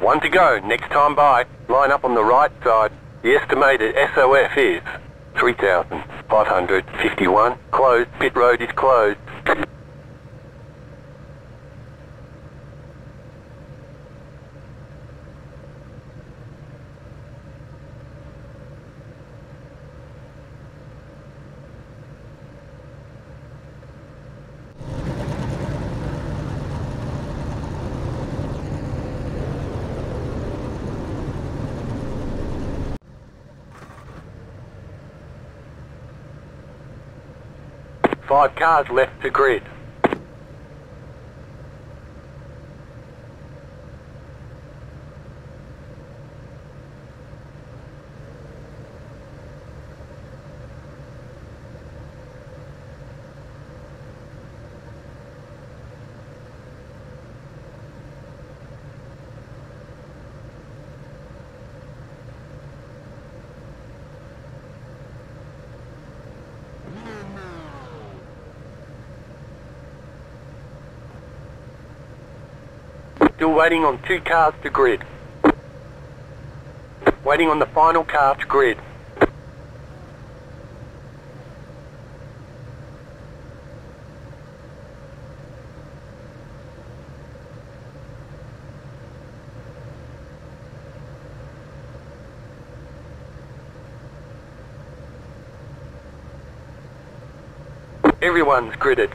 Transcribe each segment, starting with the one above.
One to go. Next time by, line up on the right side. The estimated SOF is 3,551. Closed. Pit road is closed. Five cars left to grid. Still waiting on two cars to grid. Waiting on the final car to grid. Everyone's gridded.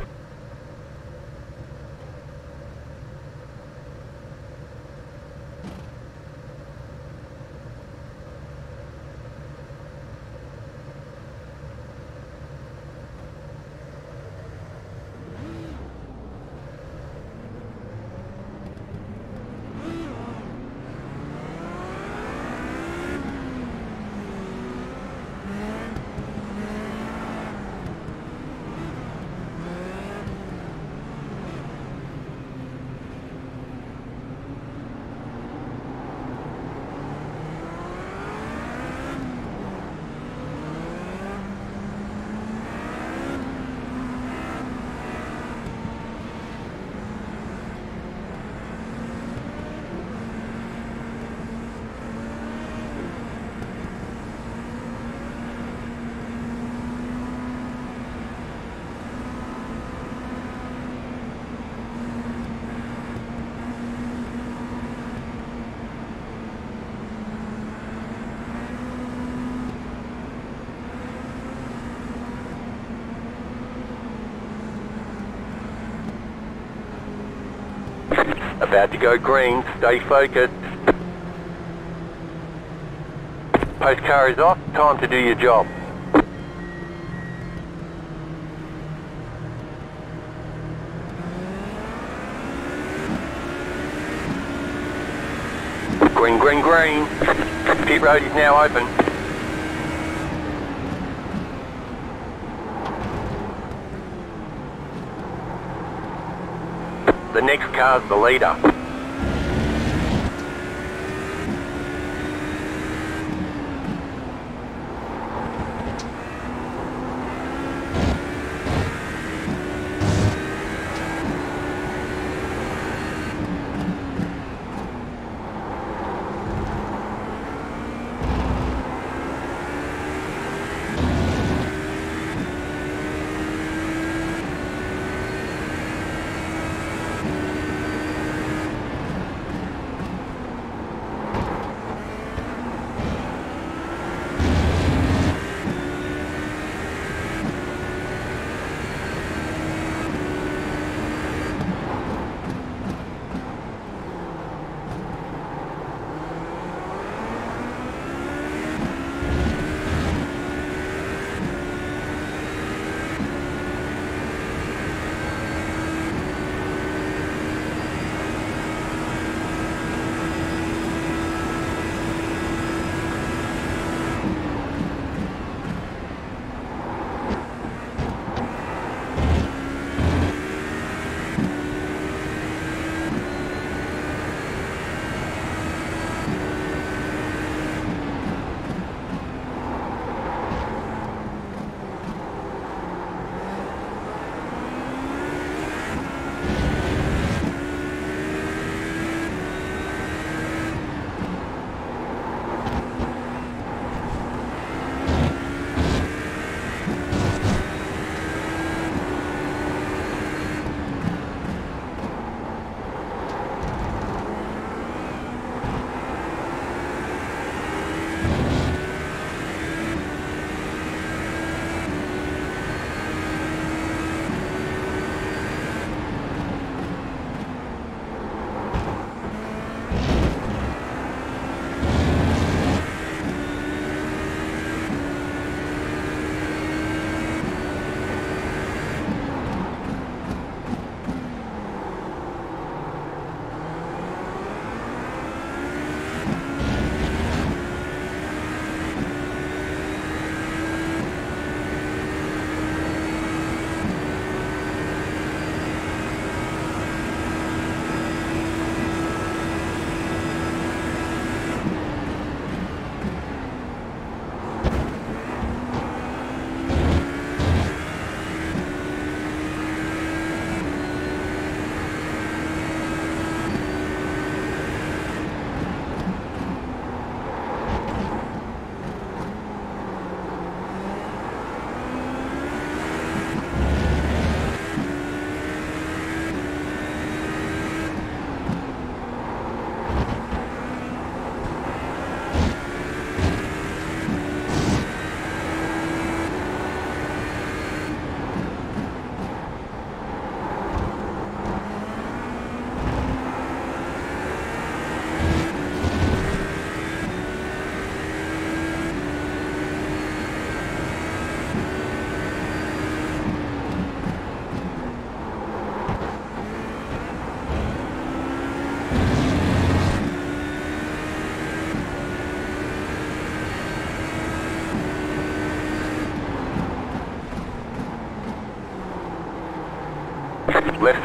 About to go green, stay focused. Post car is off, time to do your job. Green, green, green. Pit road is now open. The next car's the leader.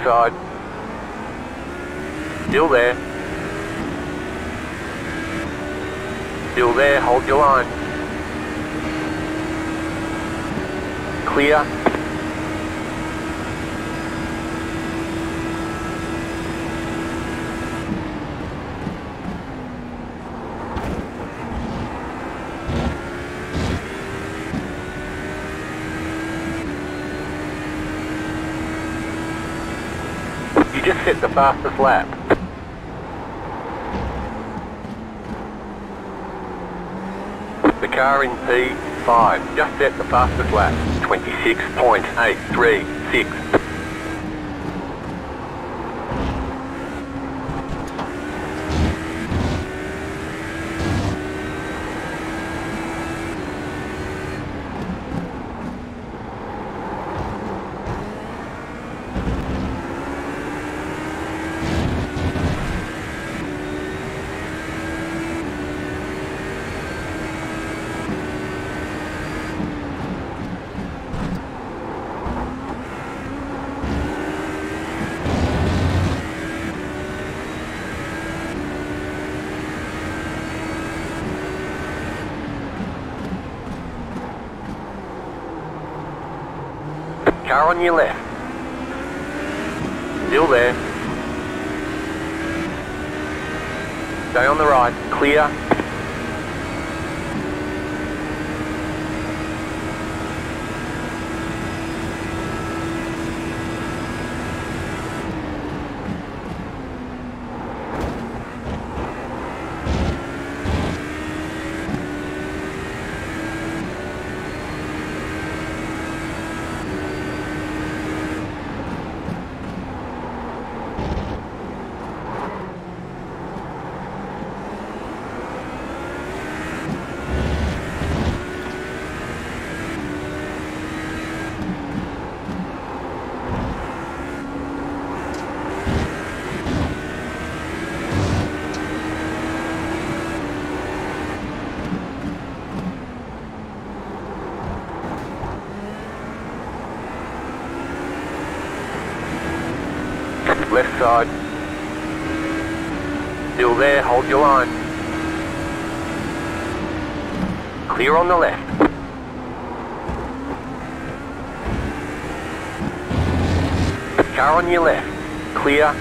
side. Still there. Still there, hold your line. Clear. You just set the fastest lap. The car in P5 just set the fastest lap. 26.836. Car on your left. Still there. Stay on the right. Clear. Left side. Still there, hold your line. Clear on the left. Car on your left. Clear.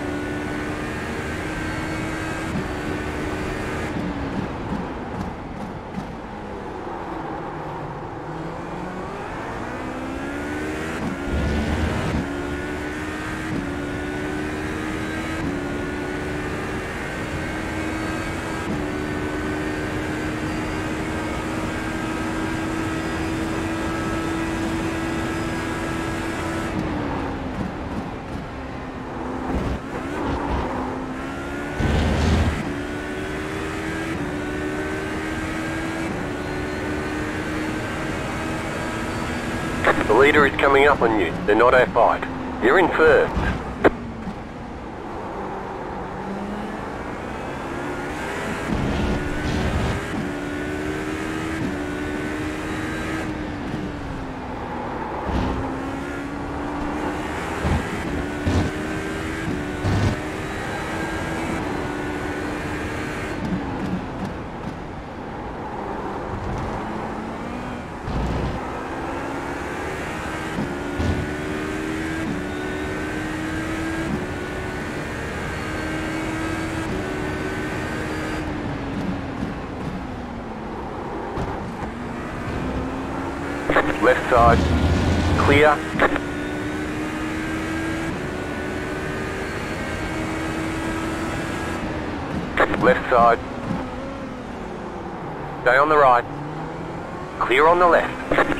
The leader is coming up on you. They're not our fight. You're in first. Left side. Clear. Left side. Stay on the right. Clear on the left.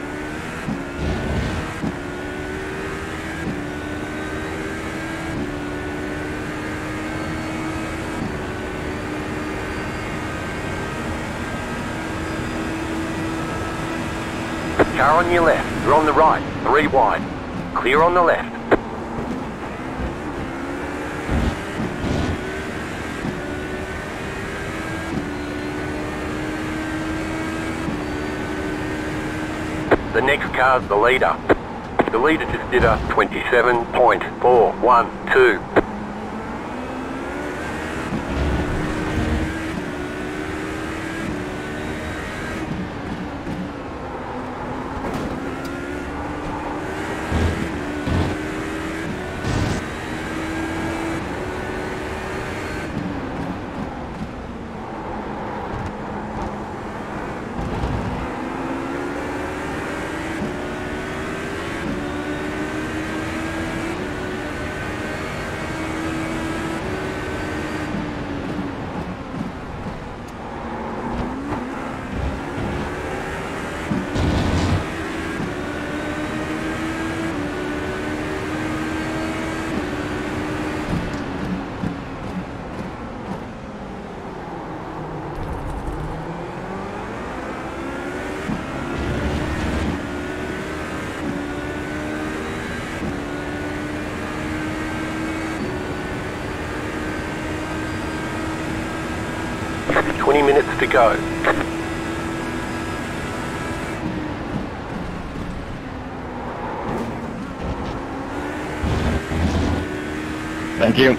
Car on your left. You're on the right. 3 wide. Clear on the left. The next car's the leader. The leader just did a 27.412. Minutes to go. Thank you.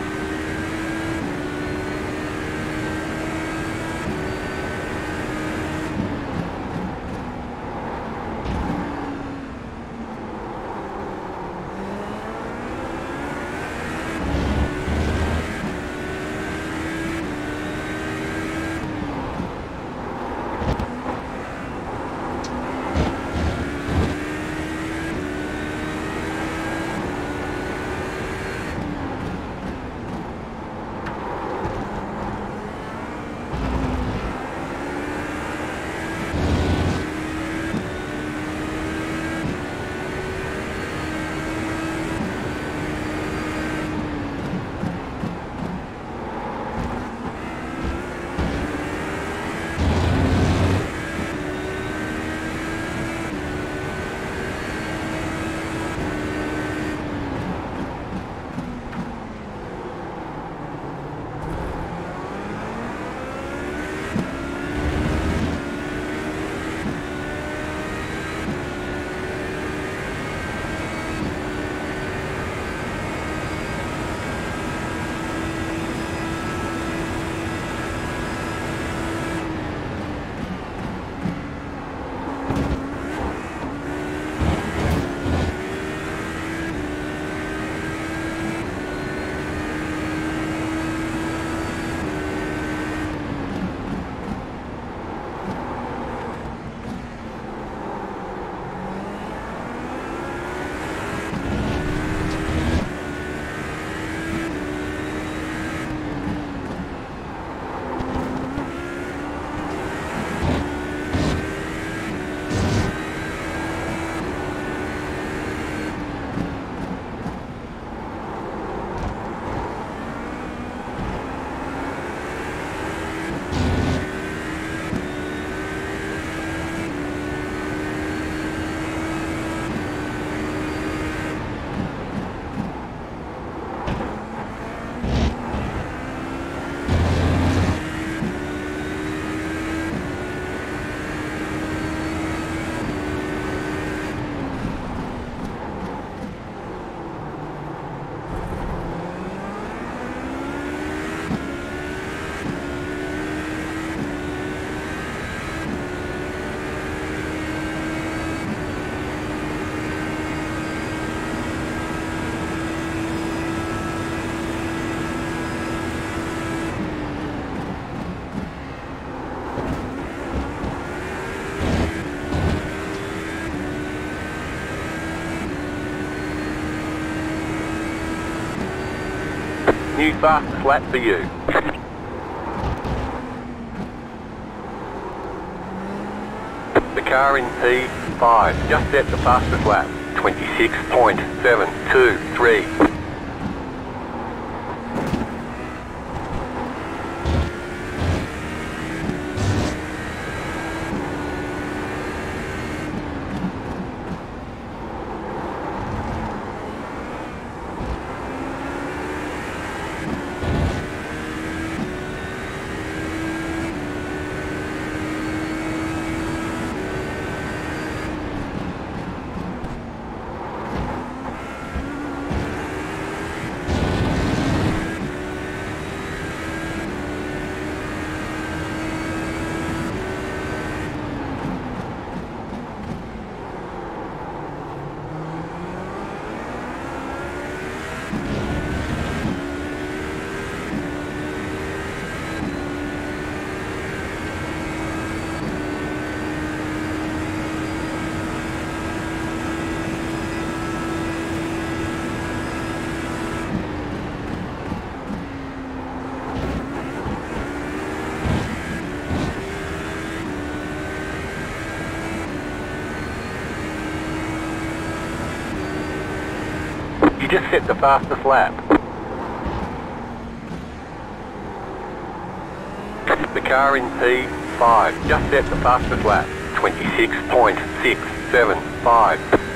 New fastest lap for you. The car in P5 just set the fastest lap, 26.723. just set the fastest lap. The car in P5 just set the fastest lap. 26.675.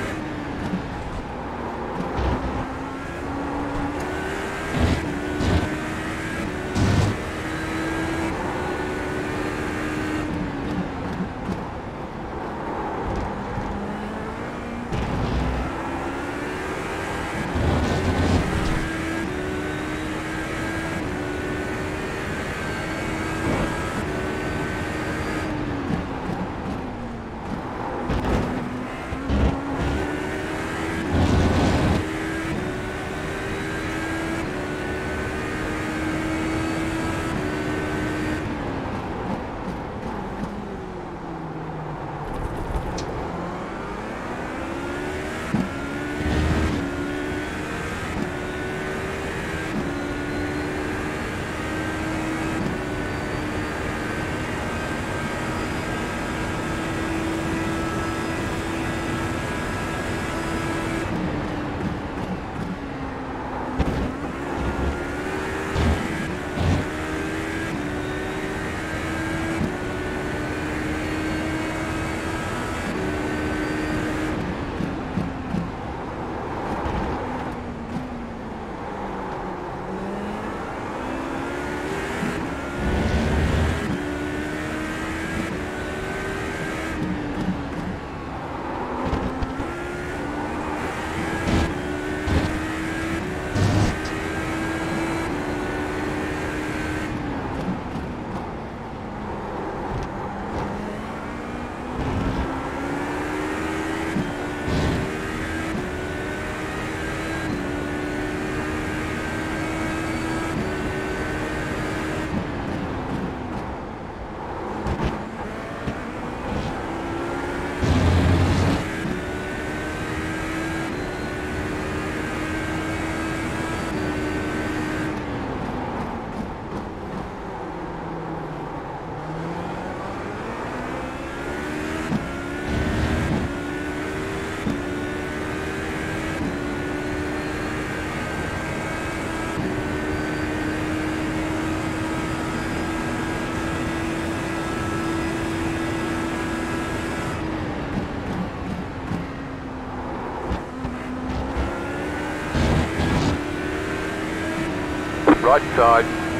Right side.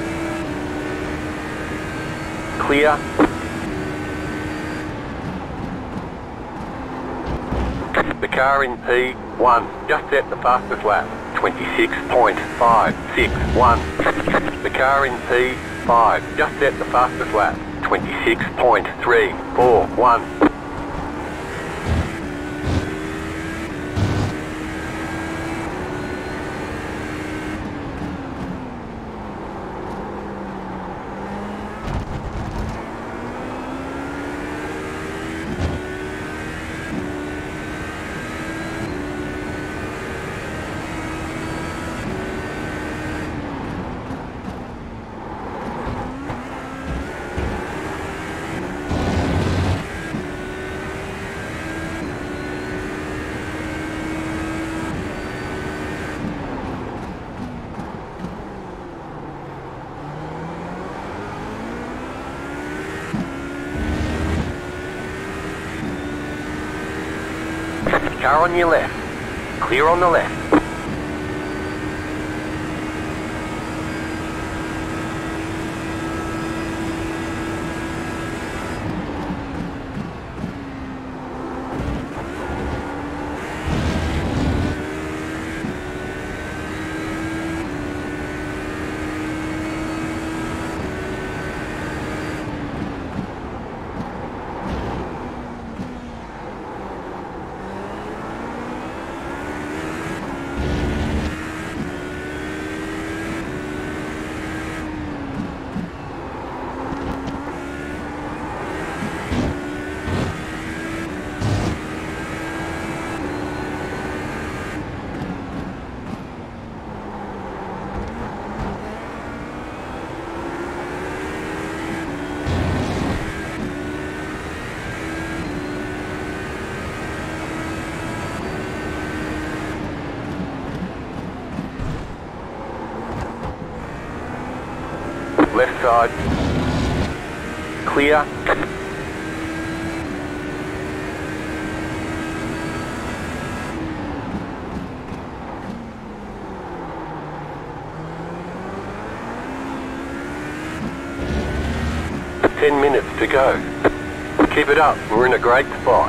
Clear. The car in P1 just set the fastest lap. 26.561. The car in P5 just set the fastest lap. 26.341. Car on your left. Clear on the left. side. Clear. Ten minutes to go. Keep it up, we're in a great spot.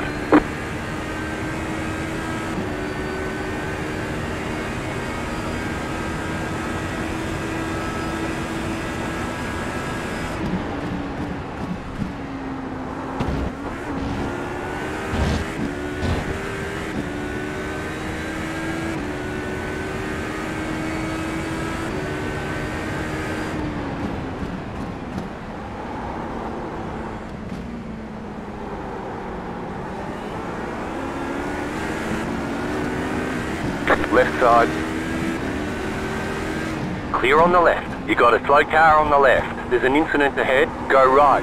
Left side. Clear on the left. You got a slow car on the left. There's an incident ahead. Go right.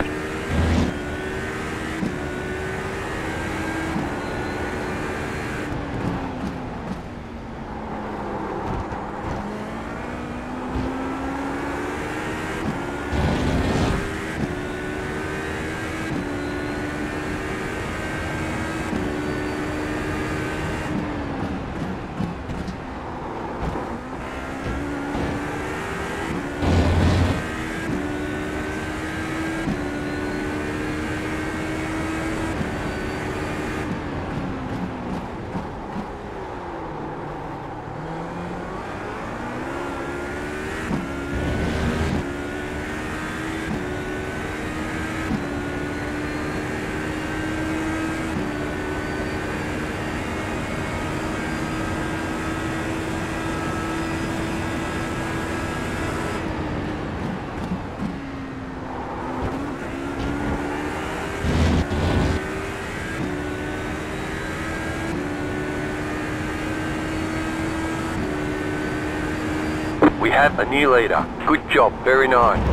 We have a new leader. Good job, very nice.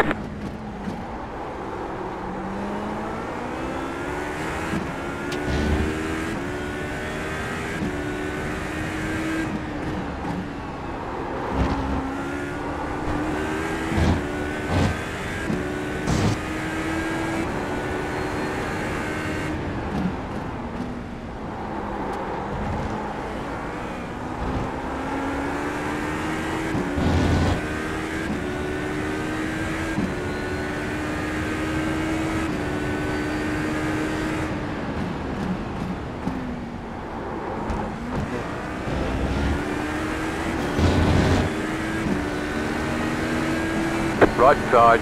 Right side.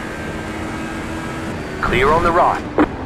Clear on the right.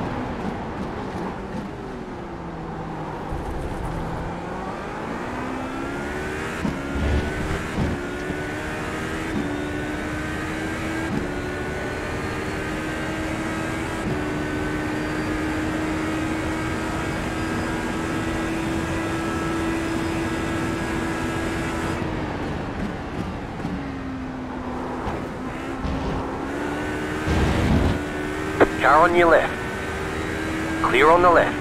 Car on your left. Clear on the left.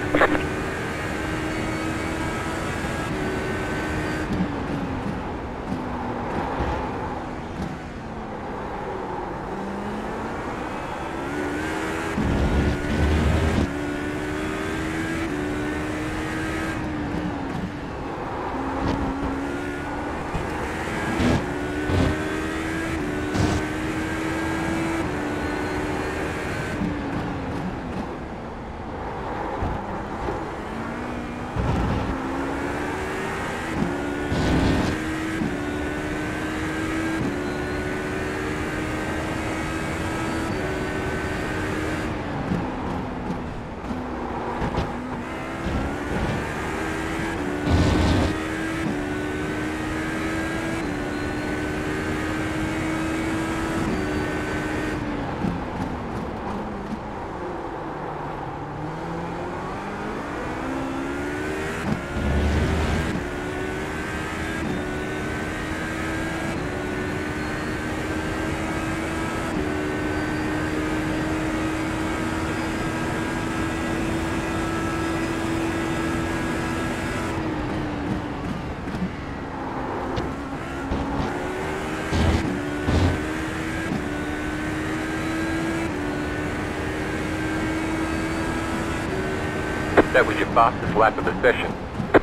That was your fastest lap of the session.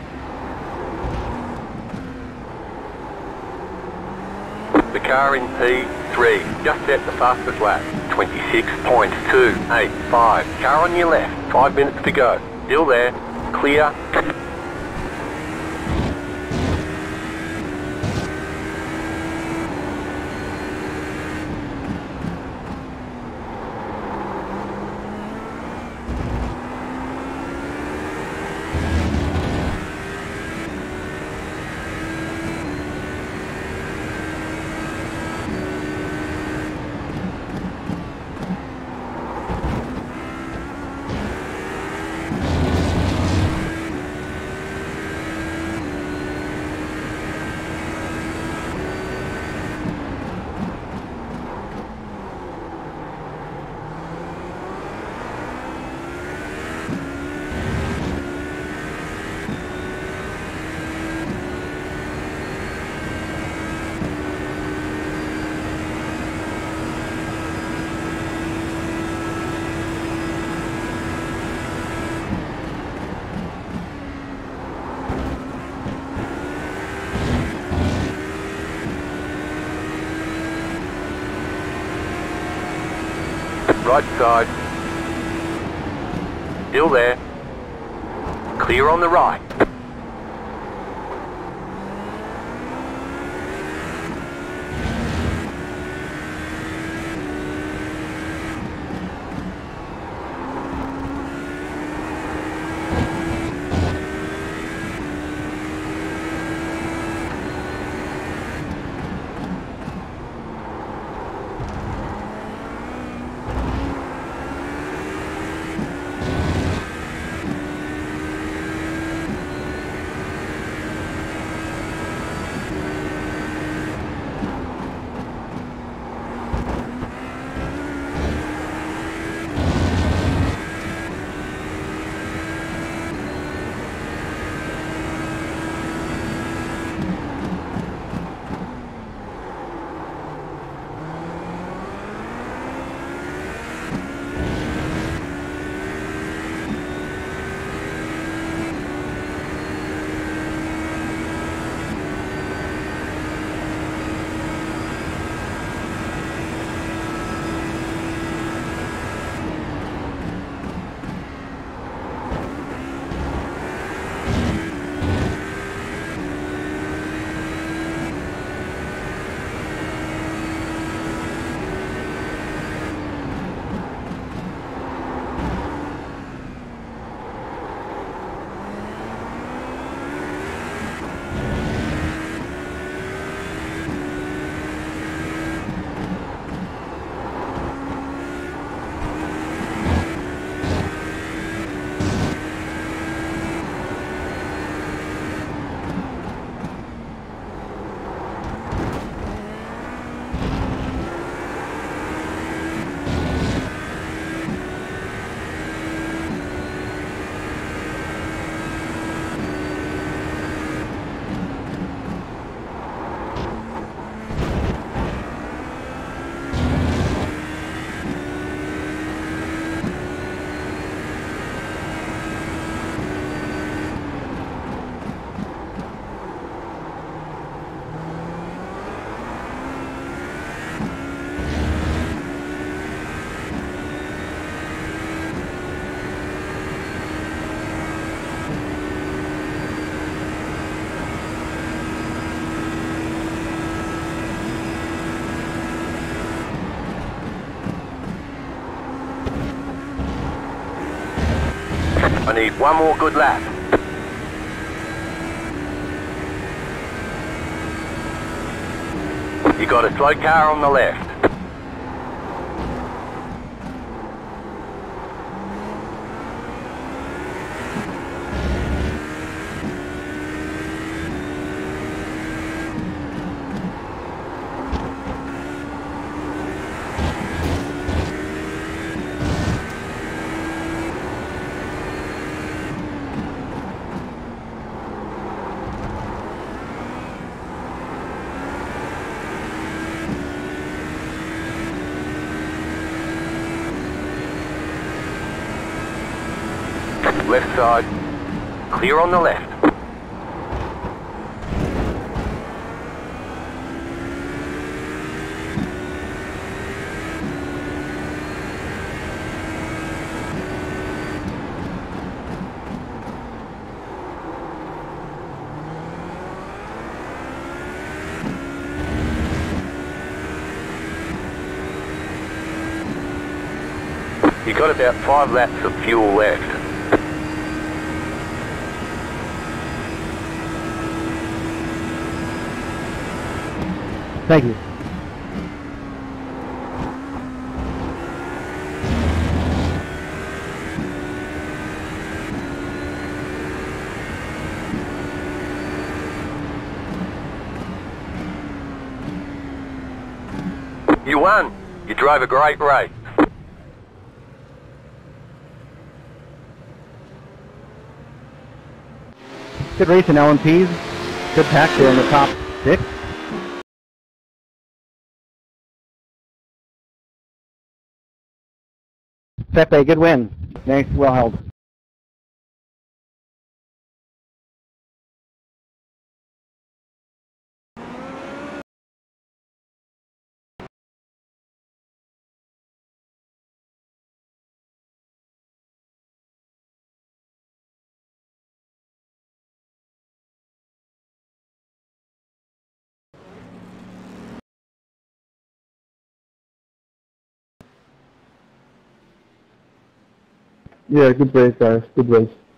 The car in P3 just set the fastest lap. 26.285. Car on your left. 5 minutes to go. Still there. Clear. Right side. Still there. Clear on the right. I need one more good lap. You got a slow car on the left. Left side. Clear on the left. You got about 5 laps of fuel left. Thank you. You won. You drove a great race. Good race in LMPs. Good pack there in the top 6. Pepe, good win. Nice, well held. Yeah, good race, guys. Good race.